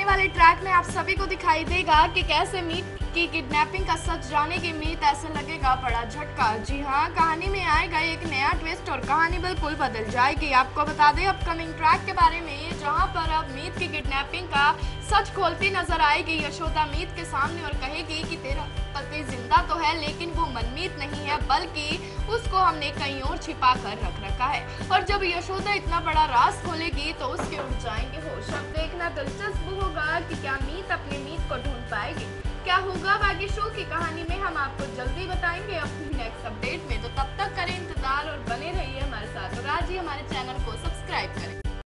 आने वाले ट्रैक में आप सभी को दिखाई देगा कि कैसे मीत की किडनैपिंग का सच जाने के मीत ऐसे लगेगा बड़ा झटका। जी हाँ, कहानी में आएगा एक नया ट्विस्ट और कहानी बिल्कुल बदल जाएगी। आपको बता दें अपकमिंग ट्रैक के बारे में, जहां पर अब मीत की किडनैपिंग का सच खोलती नजर आएगी यशोदा मीत के सामने और कहेगी कि तेरा पति जिंदा तो है लेकिन वो मनमीत नहीं है, बल्कि उसको हमने कहीं और छिपा कर रख रखा है। और जब यशोदा इतना बड़ा राज खोलेगी तो उसके उड़ जाएंगे होश। अब देखना दिलचस्प होगा कि क्या मीत अपने मीत को ढूंढ पाएगी। क्या होगा बाकी शो की कहानी में हम आपको जल्दी बताएंगे अपनी नेक्स्ट अपडेट में। तो तब तक करें इंतजार और बने रहिए हमारे साथ और आज ही हमारे चैनल को सब्सक्राइब करें।